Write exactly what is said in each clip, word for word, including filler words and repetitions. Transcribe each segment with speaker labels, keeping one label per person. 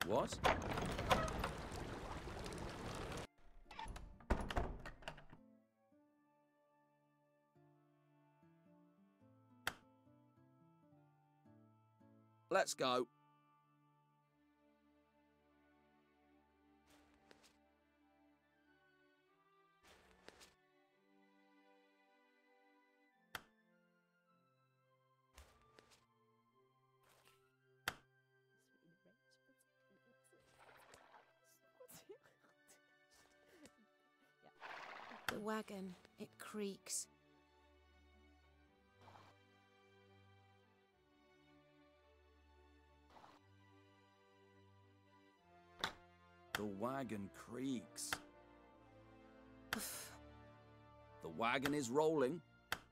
Speaker 1: What? Let's go.
Speaker 2: The wagon, it creaks.
Speaker 1: The wagon creaks. The wagon is rolling.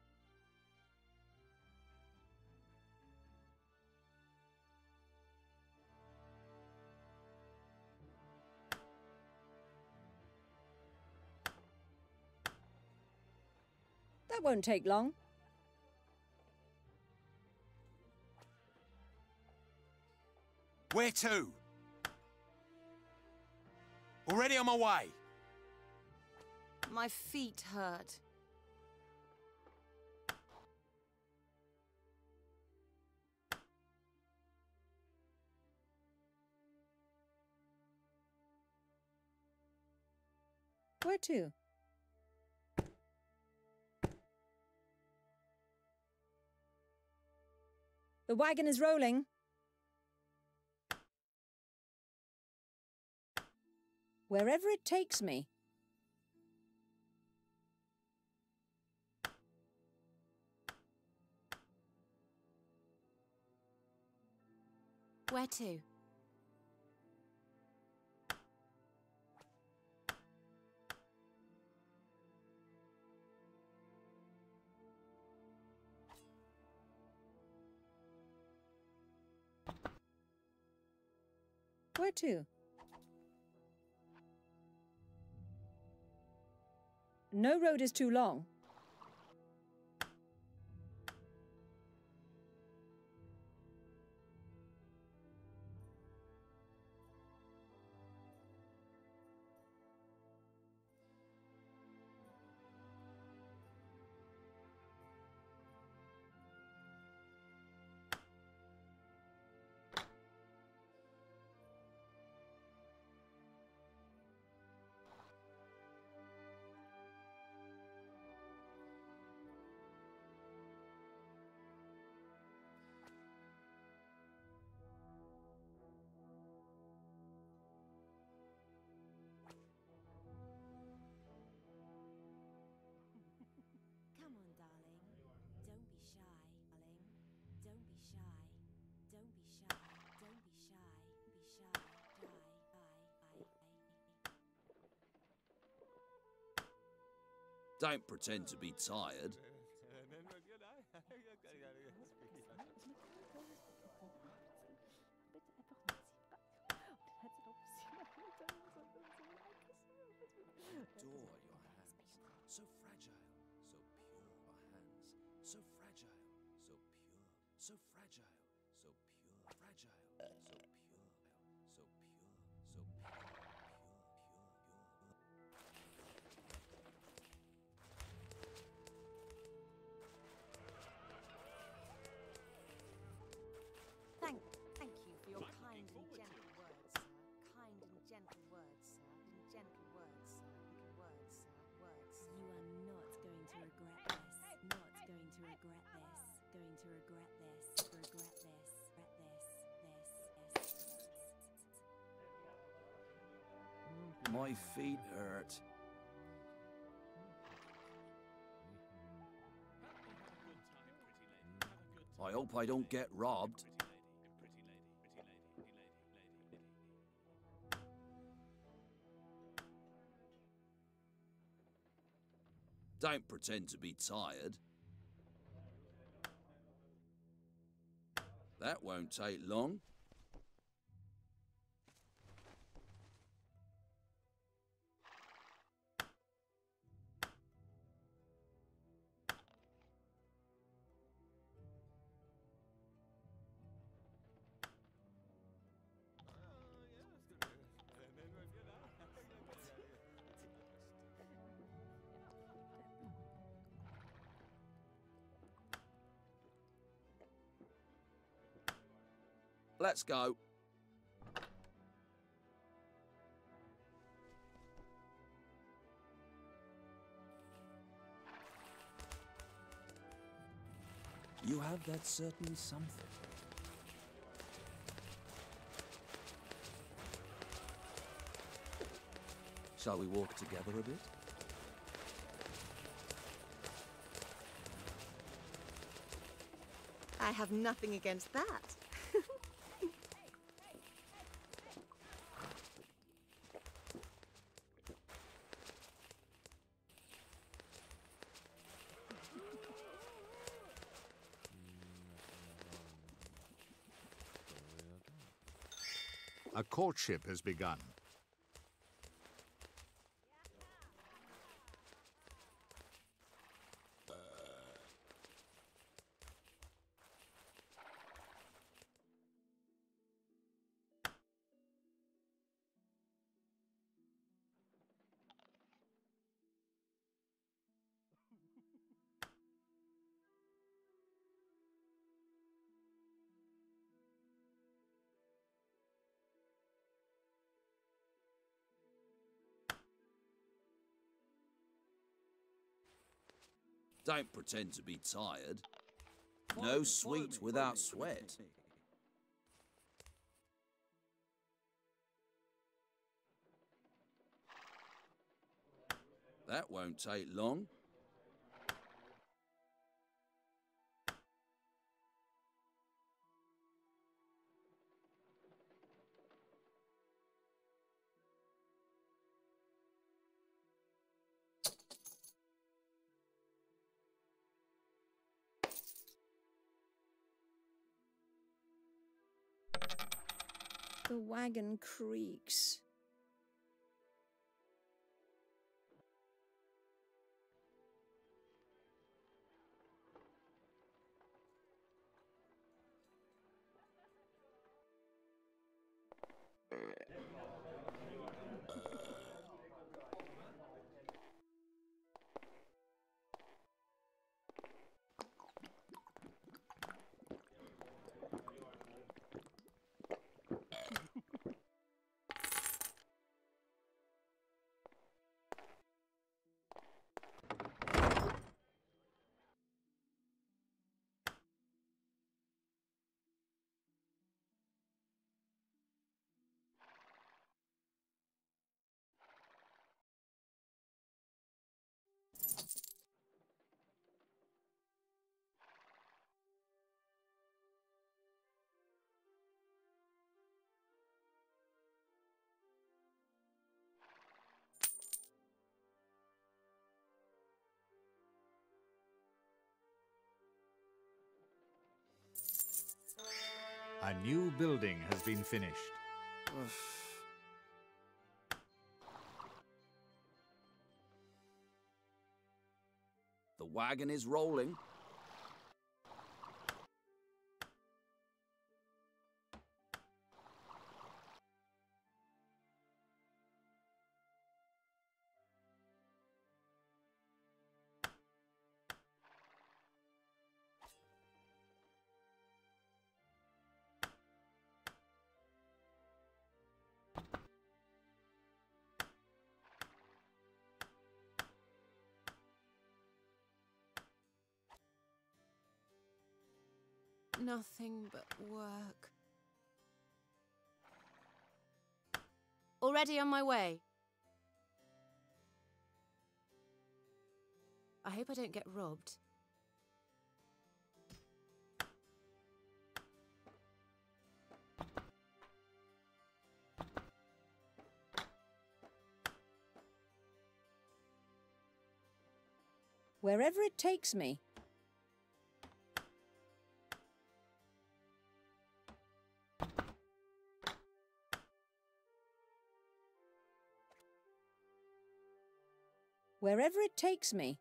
Speaker 3: That won't take long.
Speaker 4: Where to? Already on my way.
Speaker 2: My feet hurt.
Speaker 3: Where to? The wagon is rolling. Wherever it takes me.
Speaker 2: Where to?
Speaker 3: Where to? No road is too long.
Speaker 5: Come on, darling. Don't be shy, darling. Don't be shy. Don't be shy. Don't be shy. Be shy. Shy. Shy.
Speaker 1: Don't pretend to be tired. Adore your hands, so fragile, so pure. Your hands, so fragile, so pure, so fragile, so pure, fragile, so pure, so pure, so pure, pure, pure, pure.
Speaker 5: Thank, thank you for your kind and gentle words, sir. Kind and gentle words, sir. And gentle words, sir. Little words, sir. Words, sir. You are not going to regret this. Not going to regret this. Going to regret this. Regret this. Regret this. This. This.
Speaker 1: My feet hurt. I hope I don't get robbed. Don't pretend to be tired. That won't take long. Let's go. You have that certain something. Shall we walk together a bit?
Speaker 2: I have nothing against that.
Speaker 6: A courtship has begun.
Speaker 1: Don't pretend to be tired. No sweet without sweat. That won't take long.
Speaker 3: The wagon creaks.
Speaker 6: A new building has been finished.
Speaker 1: The wagon is rolling.
Speaker 2: Nothing but work. Already on my way. I hope I don't get robbed.
Speaker 3: Wherever it takes me. Wherever it takes me.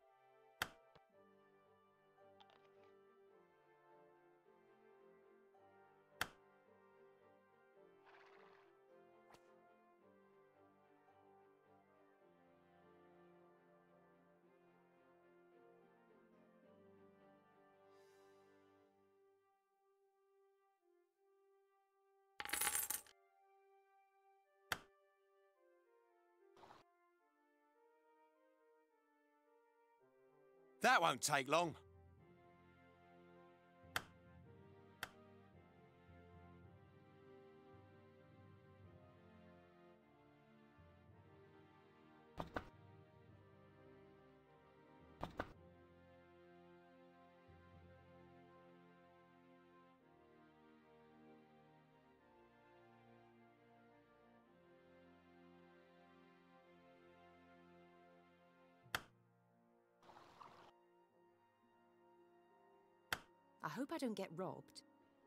Speaker 4: That won't take long.
Speaker 5: I hope I don't get robbed.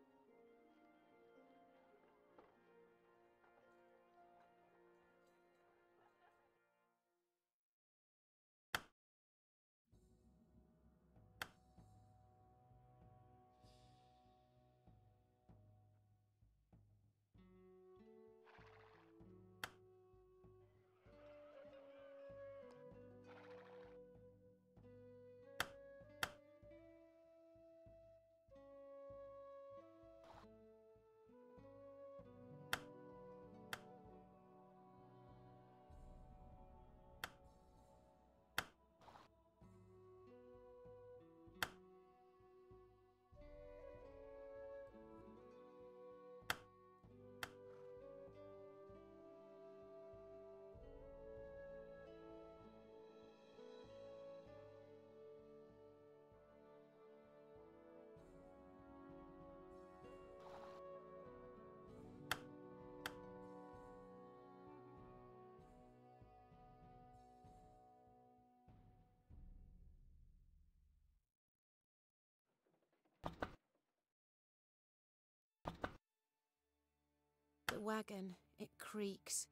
Speaker 2: The wagon, it creaks.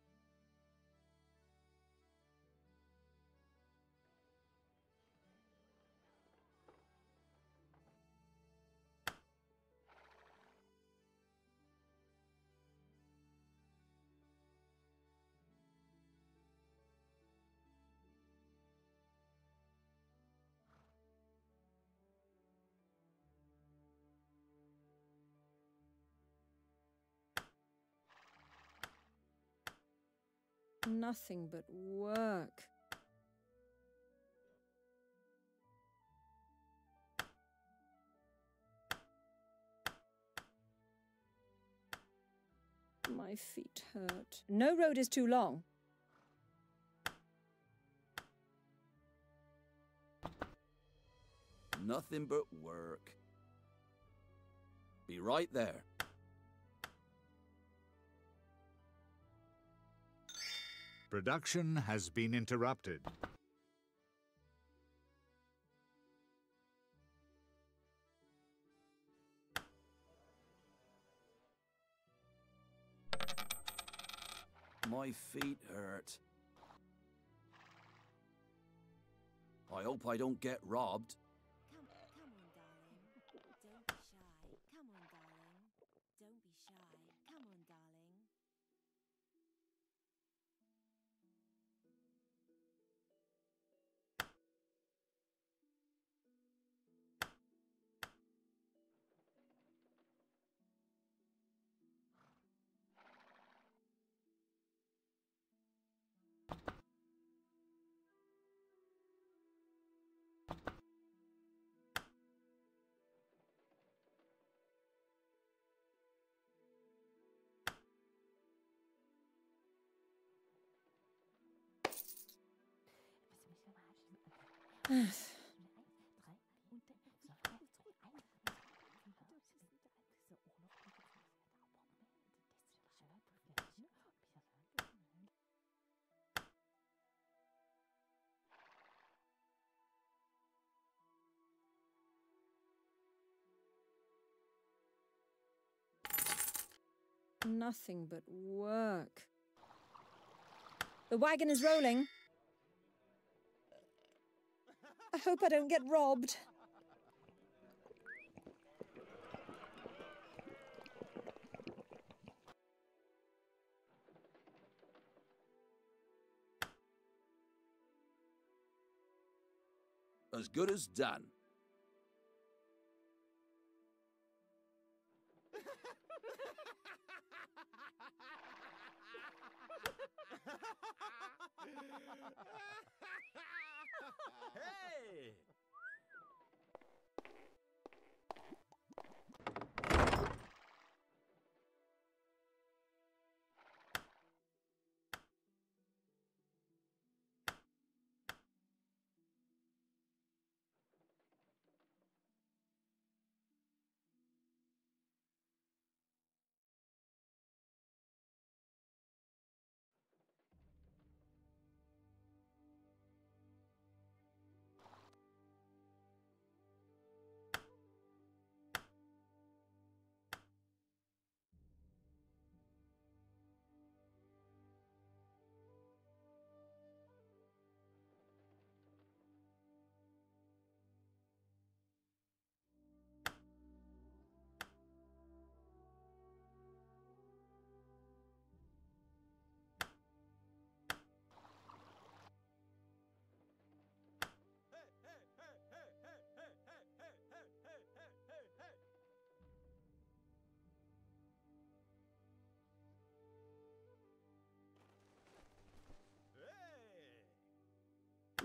Speaker 3: Nothing but work. My feet hurt. No road is too long.
Speaker 1: Nothing but work. Be right there.
Speaker 6: Production has been interrupted.
Speaker 1: My feet hurt. I hope I don't get robbed.
Speaker 5: Come, come on, darling. Don't be shy. Come on, darling. Don't be shy. Come on, darling.
Speaker 3: Nothing but work. The wagon is rolling. I hope I don't get robbed.
Speaker 1: As good as done.
Speaker 7: Hey!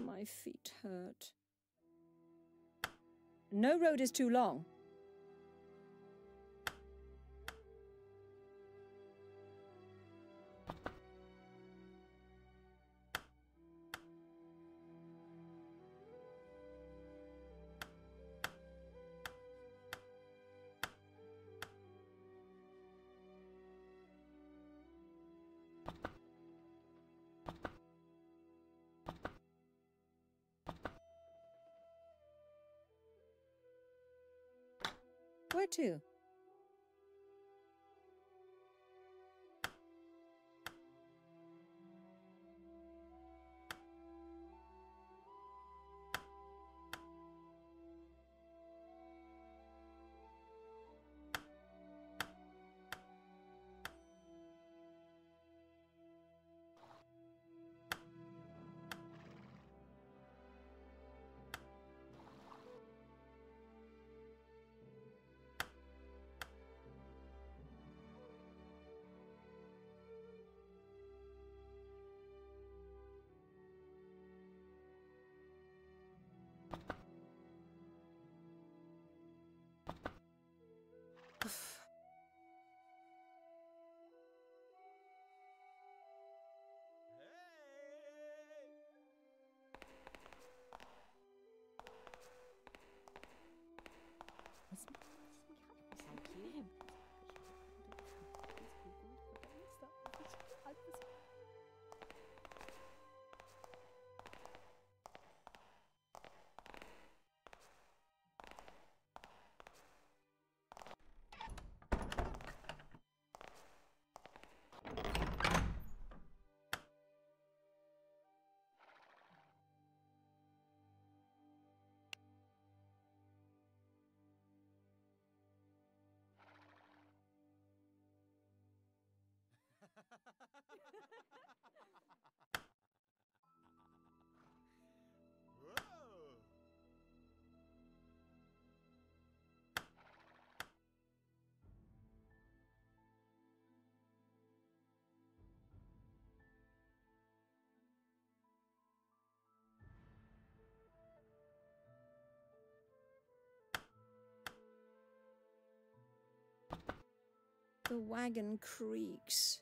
Speaker 3: My feet hurt. No road is too long. Where to?
Speaker 5: Thank you.
Speaker 3: The wagon creaks.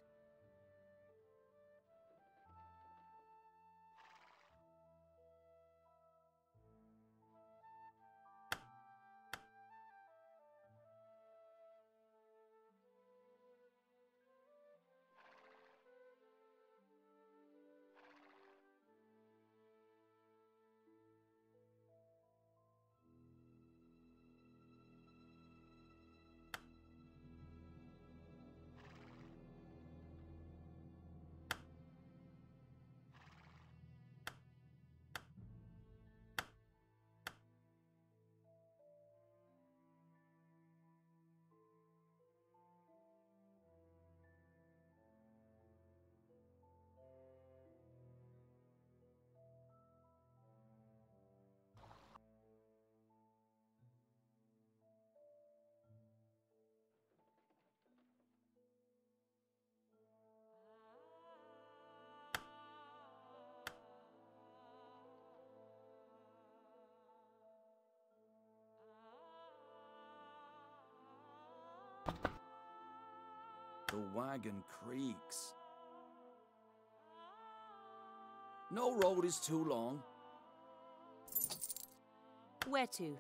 Speaker 1: The wagon creaks. No road is too long.
Speaker 5: Where to?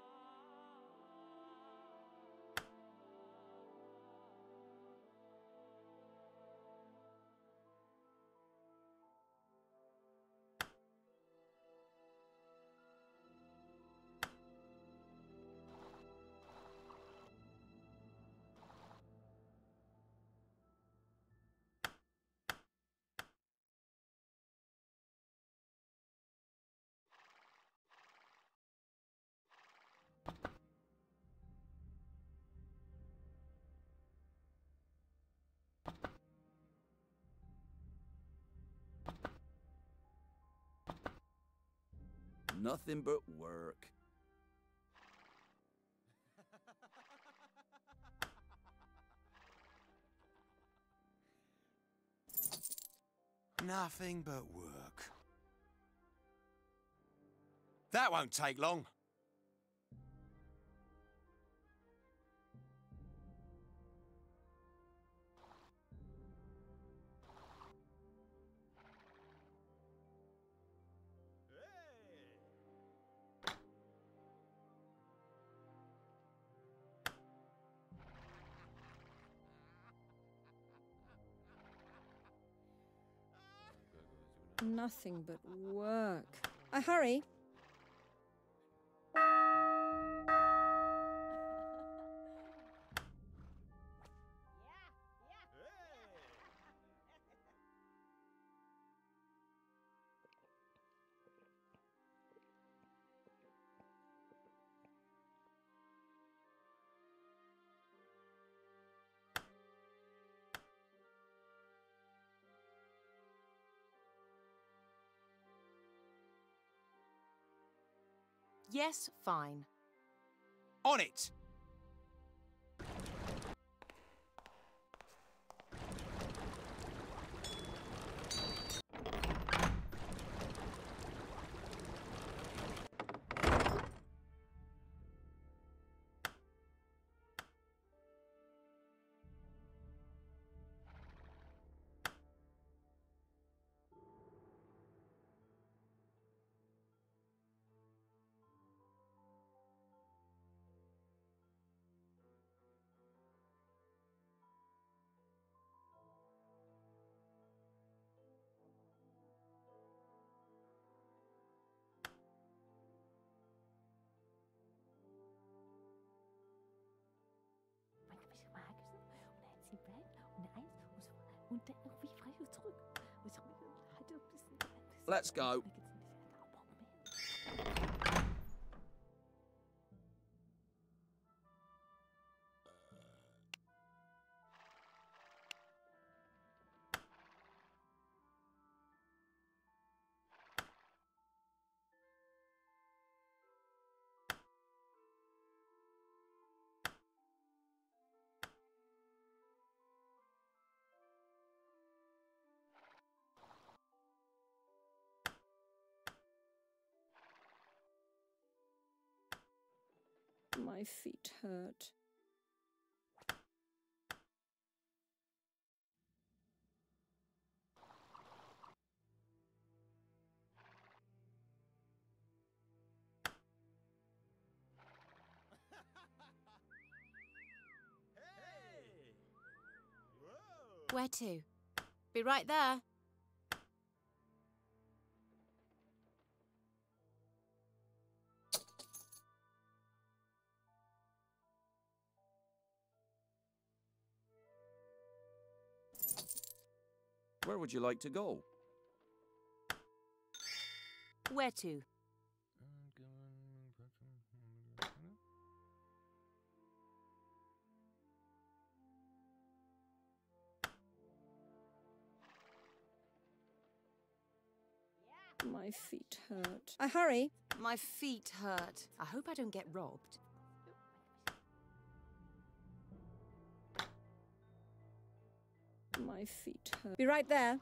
Speaker 1: Nothing but work.
Speaker 4: Nothing but work. That won't take long.
Speaker 3: Nothing but work. I hurry.
Speaker 2: Yes, fine.
Speaker 4: On it!
Speaker 1: Let's go.
Speaker 3: My feet hurt.
Speaker 2: Where to? Be right there.
Speaker 1: Where would you like to go?
Speaker 2: Where to?
Speaker 3: My feet hurt. I hurry.
Speaker 2: My feet hurt. I hope I don't get robbed.
Speaker 3: My feet hurt. Be right there.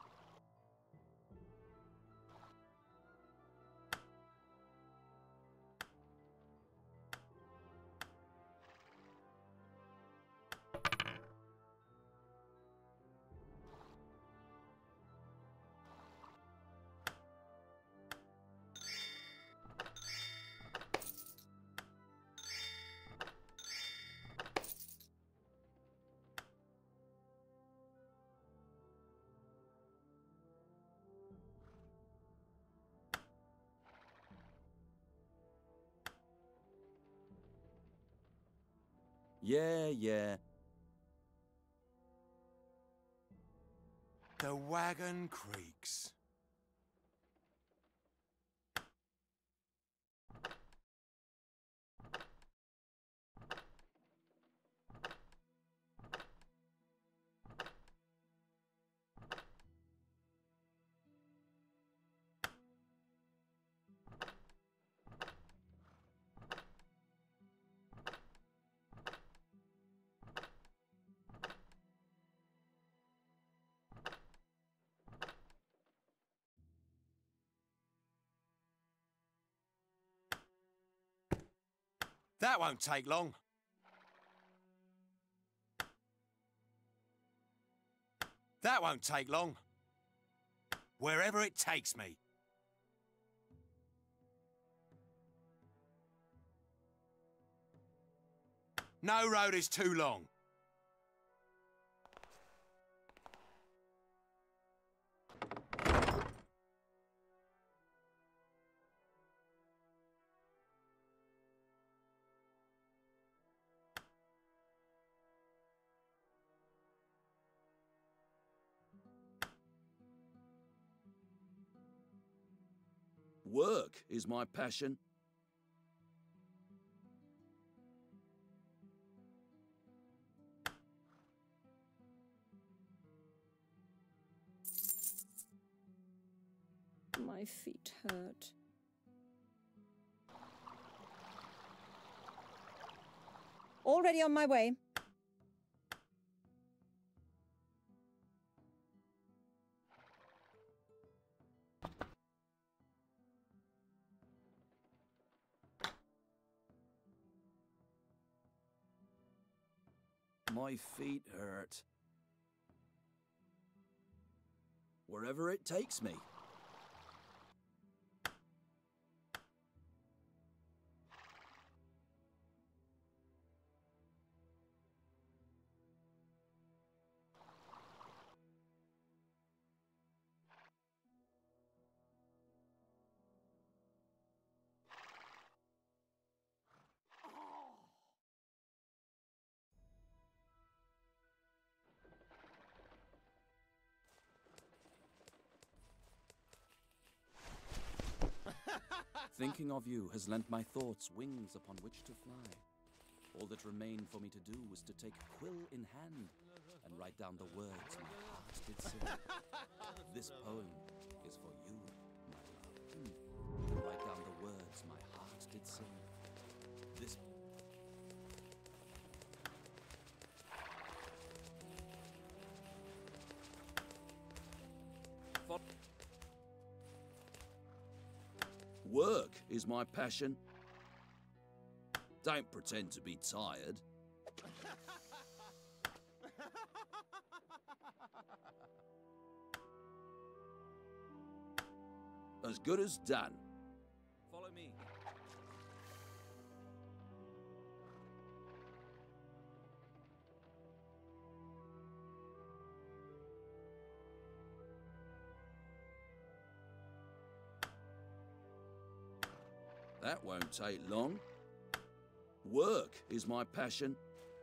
Speaker 1: Yeah, yeah.
Speaker 4: The wagon creaks. That won't take long. That won't take long. Wherever it takes me. No road is too long.
Speaker 1: Work is my passion.
Speaker 3: My feet hurt. Already on my way.
Speaker 1: My feet hurt. Wherever it takes me. Thinking of you has lent my thoughts wings upon which to fly. All that remained for me to do was to take quill in hand and write down the words my heart did sing. This poem is for you, my love. And write down the words my heart did sing. This Work is my passion. Don't pretend to be tired. As good as done. Follow me. That won't take long. Work is my passion.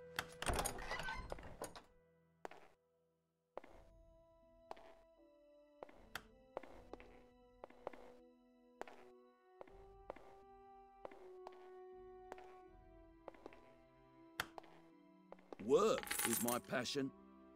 Speaker 1: Work is my passion.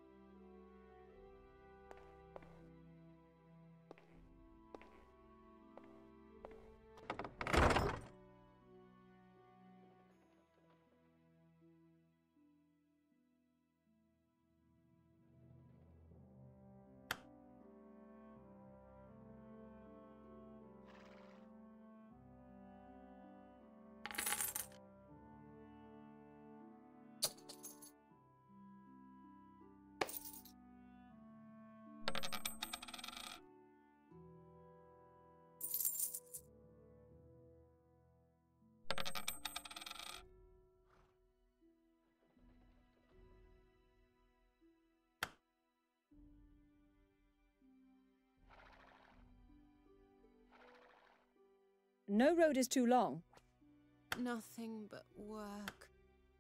Speaker 3: No road is too long.
Speaker 2: Nothing but work.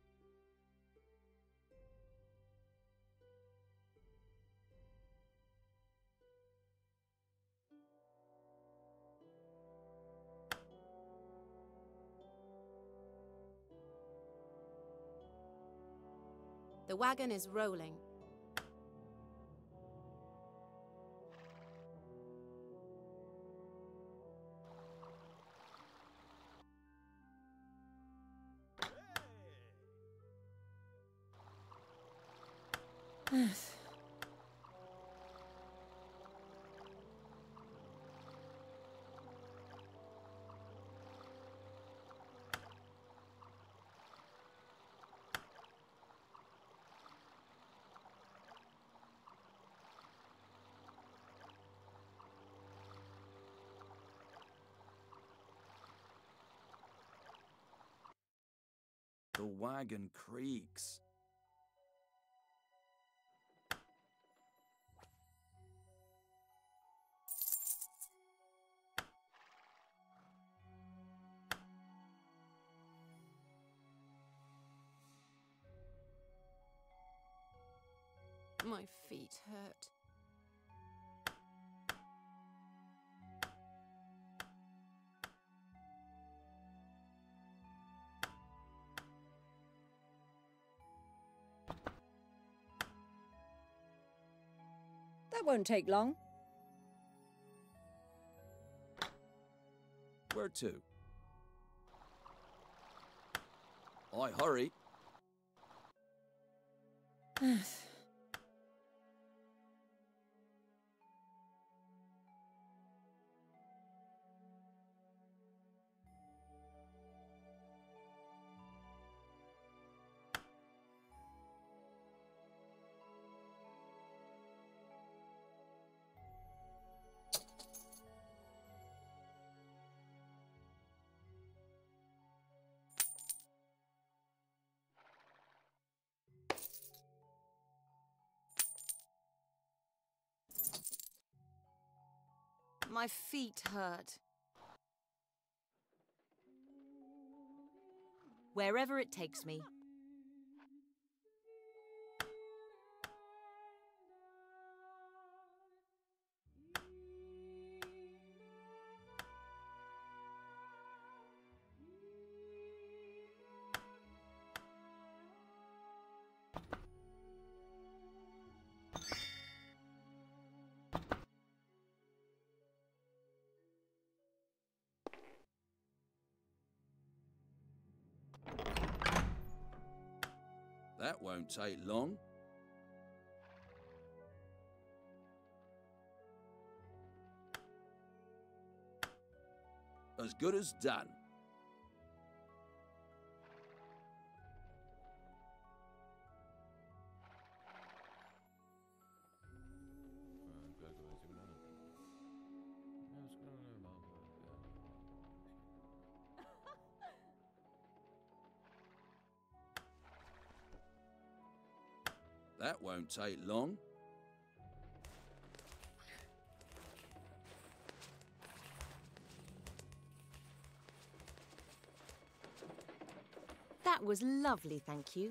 Speaker 2: The wagon is rolling.
Speaker 1: The wagon creaks.
Speaker 2: My feet hurt.
Speaker 3: That won't take long.
Speaker 1: Where to? I hurry.
Speaker 5: My feet hurt. Wherever it takes me.
Speaker 1: That won't take long. As good as done. That won't take long.
Speaker 5: That was lovely, thank you.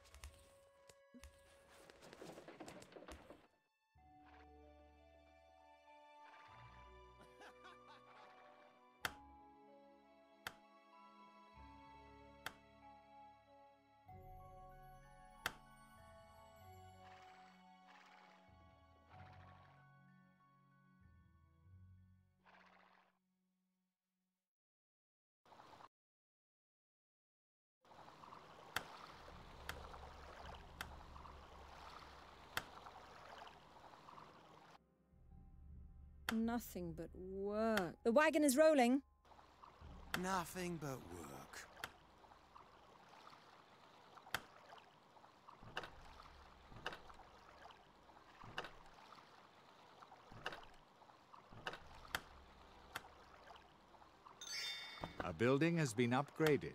Speaker 3: Nothing but work. The wagon is rolling.
Speaker 4: Nothing but work.
Speaker 6: A building has been upgraded.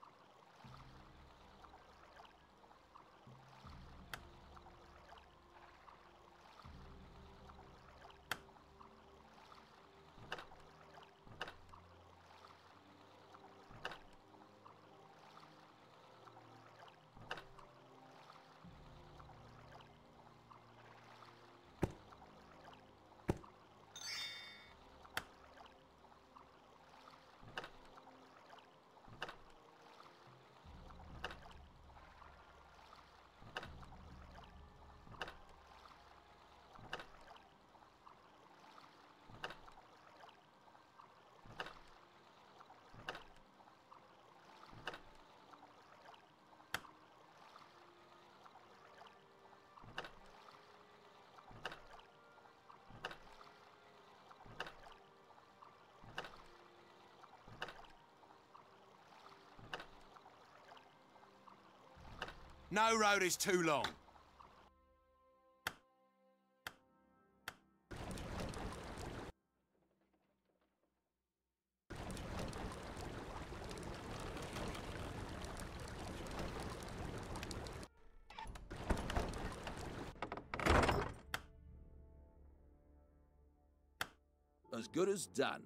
Speaker 4: No road is too long.
Speaker 1: As good as done.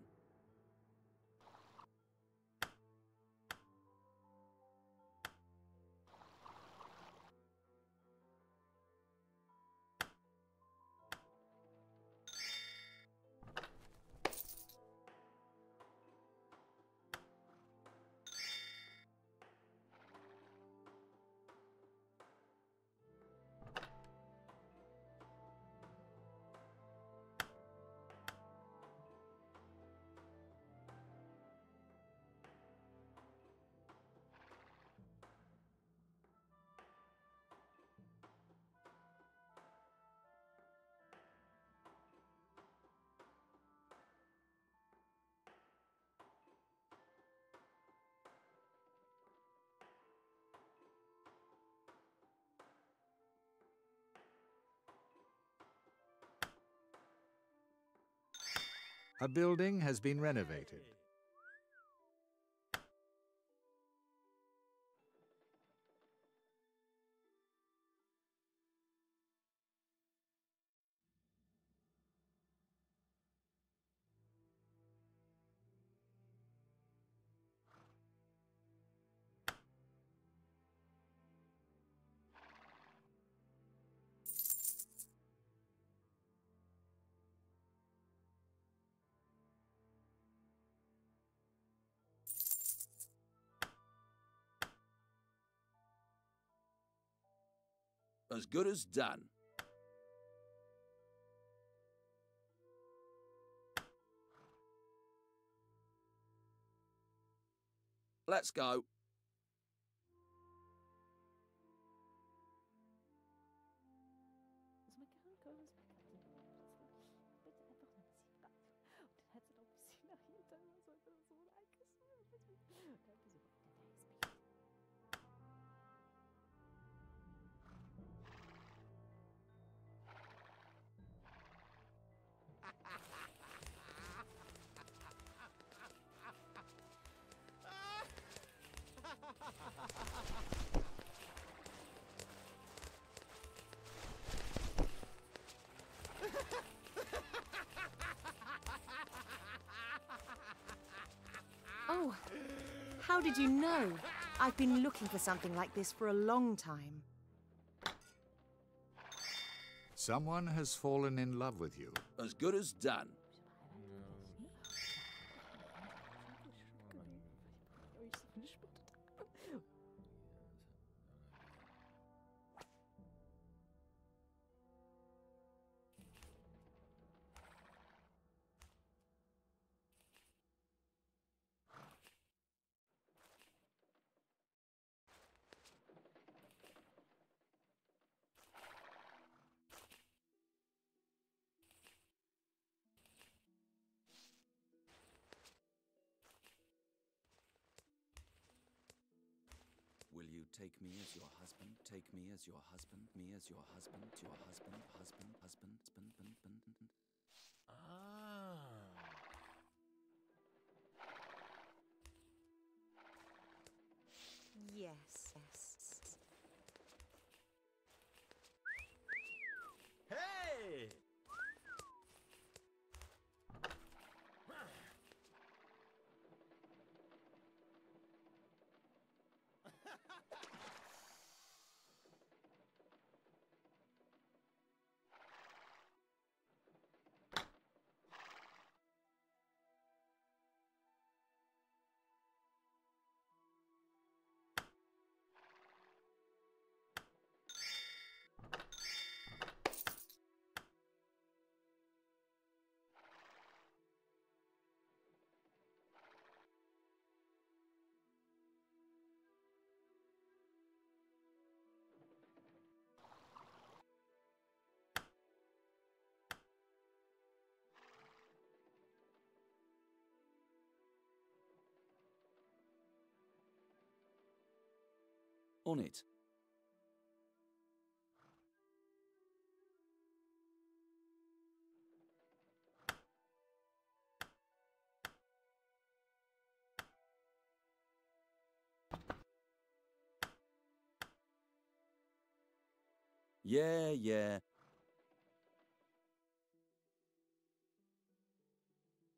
Speaker 6: A building has been renovated.
Speaker 1: As good as done. Let's go.
Speaker 5: Oh, how did you know? I've been looking for something like this for a long time.
Speaker 6: Someone has fallen in love with you.
Speaker 1: As good as done. Will you take me as your husband? Take me as your husband? Me as your husband? Your husband? Husband? Husband? Husband? Husband? Husband?
Speaker 7: Ah.
Speaker 5: Yes, yes.
Speaker 7: Hey!
Speaker 1: On it. Yeah, yeah.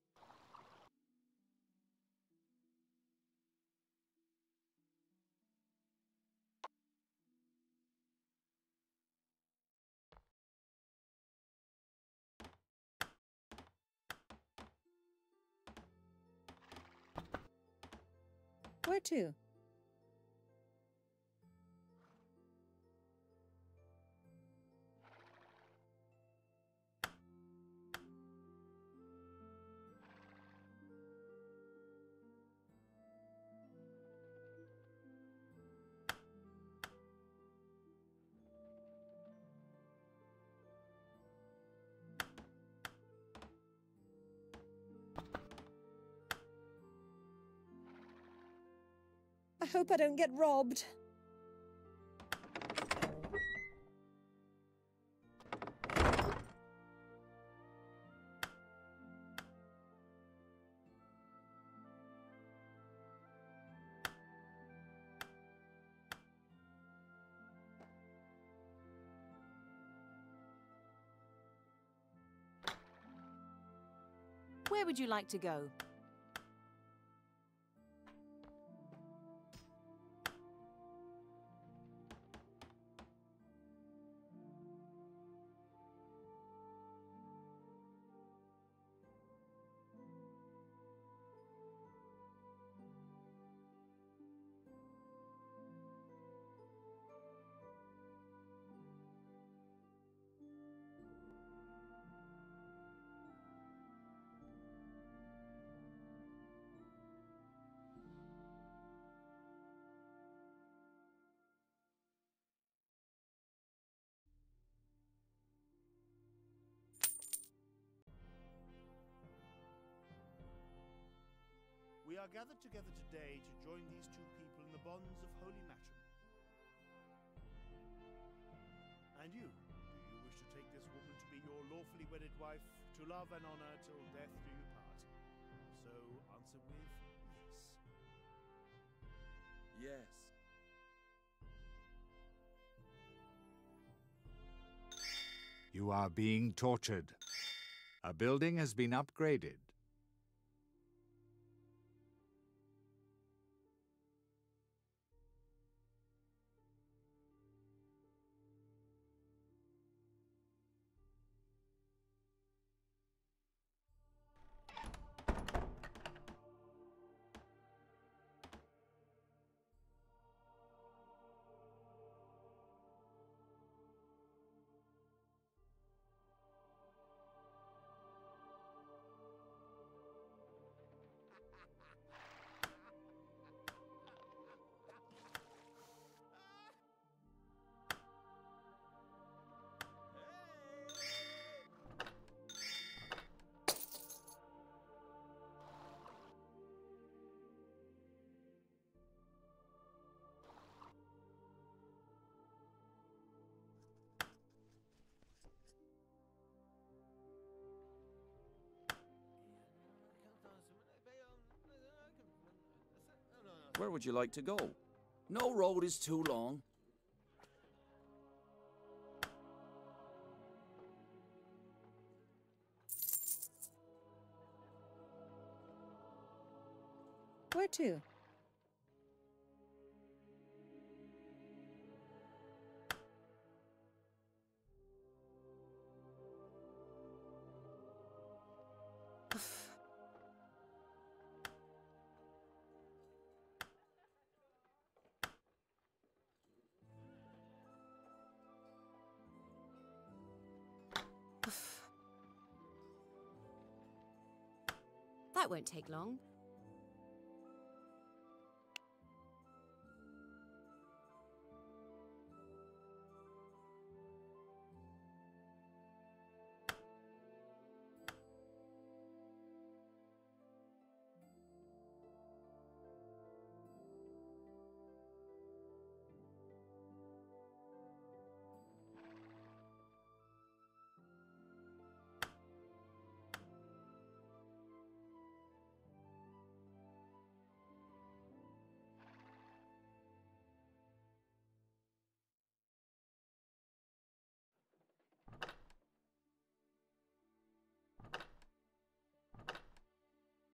Speaker 3: Where to? I hope I don't get robbed.
Speaker 5: Where would you like to go?
Speaker 8: We are gathered together today to join these two people in the bonds of holy matrimony. And you, do you wish to take this woman to be your lawfully wedded wife, to love and honor till death do you part? So answer with yes.
Speaker 1: Yes.
Speaker 6: You are being tortured. A building has been upgraded.
Speaker 1: Where would you like to go? No road is too long.
Speaker 3: Where to?
Speaker 2: That won't take long.